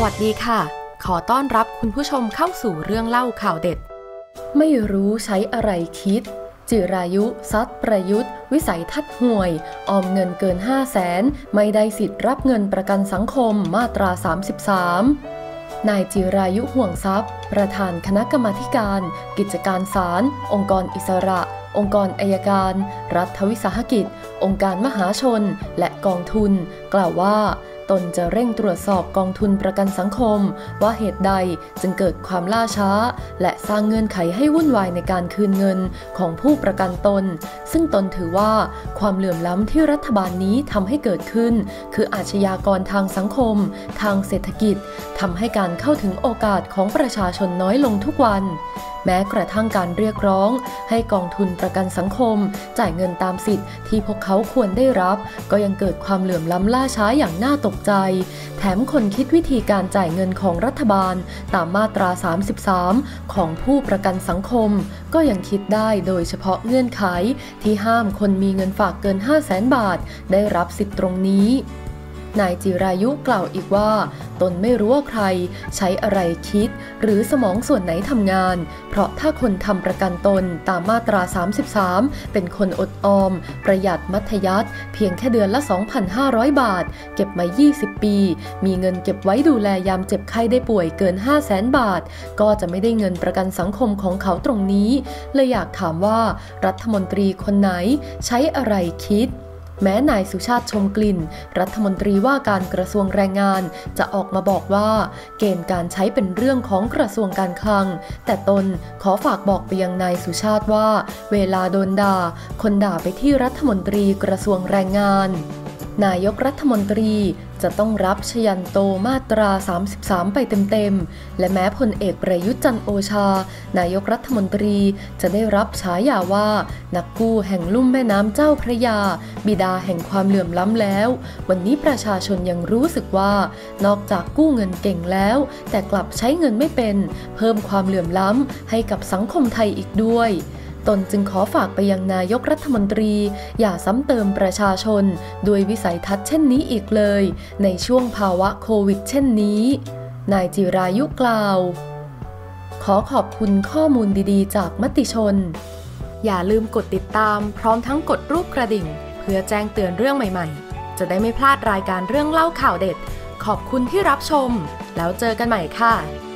วัสดีค่ะขอต้อนรับคุณผู้ชมเข้าสู่เรื่องเล่าข่าวเด็ดไม่รู้ใช้อะไรคิดจิรายุซัดประยุทธ์วิสัยทัศน์ห่วยออมเงินเกิน 500,000 ไม่ได้สิทธิ์รับเงินประกันสังคมมาตรา 33นายจิรายุห่วงทรัพย์ประธานคณะกรรมาการกิจการศาลองค์กรอิสระองค์กรอัยการรัฐวิสาหกิจองค์การมหาชนและกองทุนกล่าวว่าตนจะเร่งตรวจสอบกองทุนประกันสังคมว่าเหตุใดจึงเกิดความล่าช้าและสร้างเงื่อนไขให้วุ่นวายในการคืนเงินของผู้ประกันตนซึ่งตนถือว่าความเหลื่อมล้ำที่รัฐบาลนี้ทำให้เกิดขึ้นคืออาชญากรทางสังคมทางเศรษฐกิจทำให้การเข้าถึงโอกาสของประชาชนน้อยลงทุกวันแม้กระทั่งการเรียกร้องให้กองทุนประกันสังคมจ่ายเงินตามสิทธิ์ที่พวกเขาควรได้รับก็ยังเกิดความเหลื่อมล้ำล่าช้าอย่างน่าตกใจแถมคนคิดวิธีการจ่ายเงินของรัฐบาลตามมาตรา 33 ของผู้ประกันสังคมก็ยังคิดได้โดยเฉพาะเงื่อนไขที่ห้ามคนมีเงินฝากเกิน 500,000 บาทได้รับสิทธิ์ตรงนี้นายจิรายุกล่าวอีกว่าตนไม่รู้ว่าใครใช้อะไรคิดหรือสมองส่วนไหนทำงานเพราะถ้าคนทำประกันตนตามมาตรา 33 เป็นคนอดออมประหยัดมัธยัสถ์เพียงแค่เดือนละ 2,500 บาทเก็บมา 20 ปีมีเงินเก็บไว้ดูแลยามเจ็บไข้ได้ป่วยเกิน 500,000 บาทก็จะไม่ได้เงินประกันสังคมของเขาตรงนี้เลยอยากถามว่ารัฐมนตรีคนไหนใช้อะไรคิดแม้นายสุชาติชมกลิ่นรัฐมนตรีว่าการกระทรวงแรงงานจะออกมาบอกว่าเกณฑ์การใช้เป็นเรื่องของกระทรวงการคลังแต่ตนขอฝากบอกไปยังนายสุชาติว่าเวลาโดนด่าคนด่าไปที่รัฐมนตรีกระทรวงแรงงานนายกรัฐมนตรีจะต้องรับชยันโตมาตรา 33 ไปเต็มๆและแม้พลเอกประยุทธ์จันทร์โอชานายกรัฐมนตรีจะได้รับฉายาว่านักกู้แห่งลุ่มแม่น้ำเจ้าพระยาบิดาแห่งความเหลื่อมล้ำแล้ววันนี้ประชาชนยังรู้สึกว่านอกจากกู้เงินเก่งแล้วแต่กลับใช้เงินไม่เป็นเพิ่มความเหลื่อมล้ำให้กับสังคมไทยอีกด้วยตนจึงขอฝากไปยังนายกรัฐมนตรีอย่าซ้ำเติมประชาชนด้วยวิสัยทัศน์เช่นนี้อีกเลยในช่วงภาวะโควิดเช่นนี้นายจิรายุกล่าวขอขอบคุณข้อมูลดีๆจากมติชนอย่าลืมกดติดตามพร้อมทั้งกดรูปกระดิ่งเพื่อแจ้งเตือนเรื่องใหม่ๆจะได้ไม่พลาดรายการเรื่องเล่าข่าวเด็ดขอบคุณที่รับชมแล้วเจอกันใหม่ค่ะ